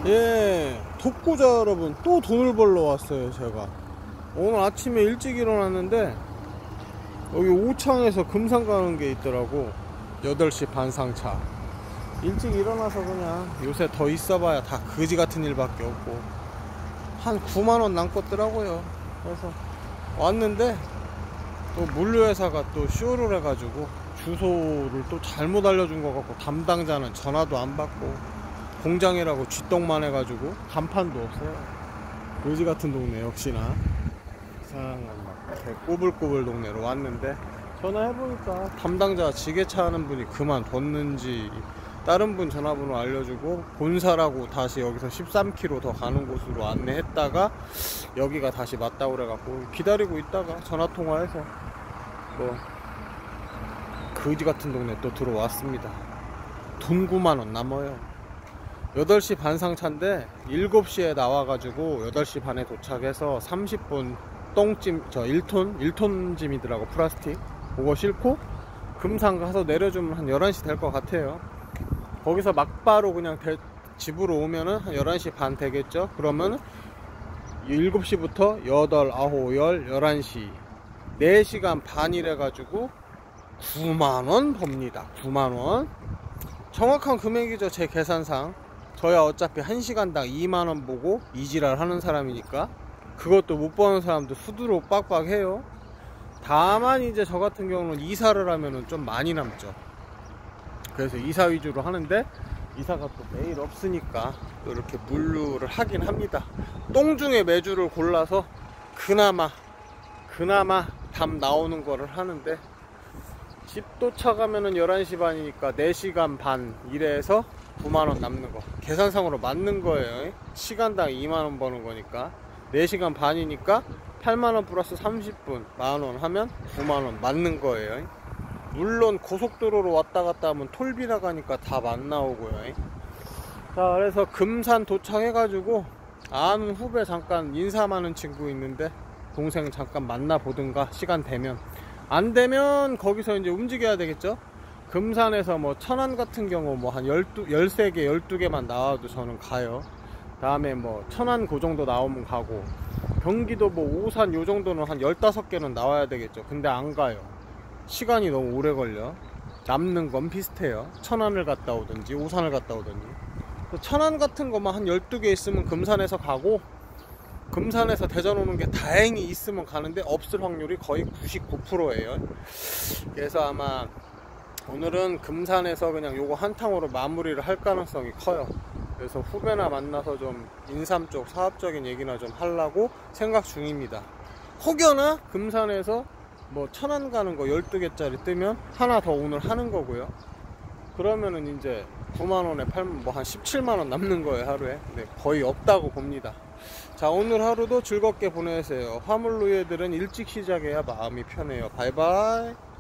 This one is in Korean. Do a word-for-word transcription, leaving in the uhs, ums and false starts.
예, 독고자 여러분, 또 돈을 벌러 왔어요. 제가 오늘 아침에 일찍 일어났는데 여기 오창에서 금산 가는 게 있더라고. 여덟 시 반 상차. 일찍 일어나서 그냥 요새 더 있어봐야 다 거지 같은 일밖에 없고 한 구만 원 남겠더라고요. 그래서 왔는데 또 물류회사가 또 쇼를 해가지고 주소를 또 잘못 알려준 것 같고, 담당자는 전화도 안 받고 공장이라고 쥐똥만 해가지고 간판도 없어요. 거지 같은 동네 역시나. 이상한 막 꼬불꼬불 동네로 왔는데 전화해보니까 담당자 지게차 하는 분이 그만뒀는지 다른 분 전화번호 알려주고 본사라고 다시 여기서 십삼 킬로미터 더 가는 곳으로 안내했다가 여기가 다시 맞다고 그래갖고 기다리고 있다가 전화통화해서 뭐 거지 같은 동네 또 들어왔습니다. 돈 구만 원 남아요. 여덟 시 반 상차인데 일곱 시에 나와가지고 여덟 시 반에 도착해서 삼십 분 똥찜, 저 일 톤 일 톤 짐이더라고. 플라스틱 그거 싣고 금산 가서 내려주면 한 열한 시 될 것 같아요. 거기서 막바로 그냥 대, 집으로 오면은 한 열한 시 반 되겠죠. 그러면 일곱 시부터 여덟, 아홉, 열, 열한 시 네 시간 반이래 가지고 구만 원 법니다. 구만 원. 정확한 금액이죠. 제 계산상. 저야 어차피 한 시간당 이만 원 보고 이지랄 하는 사람이니까 그것도 못 버는 사람도 수두룩 빡빡해요. 다만 이제 저 같은 경우는 이사를 하면은 좀 많이 남죠. 그래서 이사 위주로 하는데 이사가 또 매일 없으니까 또 이렇게 물류를 하긴 합니다. 똥 중에 매주를 골라서 그나마 그나마 담 나오는 거를 하는데, 집 도착하면은 열한 시 반이니까 네 시간 반 일해서 구만 원 남는 거 계산상으로 맞는 거예요. 시간당 이만 원 버는 거니까 네 시간 반이니까 팔만 원 플러스 삼십 분 만 원 하면 구만 원 맞는 거예요. 물론 고속도로로 왔다 갔다 하면 톨비 나가니까 다 안 나오고요. 자, 그래서 금산 도착해가지고 아는 후배 잠깐 인사하는 친구 있는데 동생 잠깐 만나보든가 시간 되면, 안 되면 거기서 이제 움직여야 되겠죠. 금산에서 뭐 천안 같은 경우 뭐 한 열세 개 열두 개만 나와도 저는 가요. 다음에 뭐 천안 그 정도 나오면 가고, 경기도 뭐 오산 요 정도는 한 열다섯 개는 나와야 되겠죠. 근데 안 가요. 시간이 너무 오래 걸려. 남는 건 비슷해요. 천안을 갔다 오든지 오산을 갔다 오든지. 천안 같은 거만 한 열두 개 있으면 금산에서 가고, 금산에서 대전 오는 게 다행히 있으면 가는데 없을 확률이 거의 구십구 퍼센트예요 그래서 아마 오늘은 금산에서 그냥 요거 한탕으로 마무리를 할 가능성이 커요. 그래서 후배나 만나서 좀 인삼 쪽 사업적인 얘기나 좀 하려고 생각 중입니다. 혹여나 금산에서 뭐 천안 가는 거 열두 개짜리 뜨면 하나 더 오늘 하는 거고요. 그러면은 이제 구만 원에 팔면 뭐 한 십칠만 원 남는 거예요, 하루에. 네, 거의 없다고 봅니다. 자, 오늘 하루도 즐겁게 보내세요. 화물 노예들은 일찍 시작해야 마음이 편해요. 바이바이.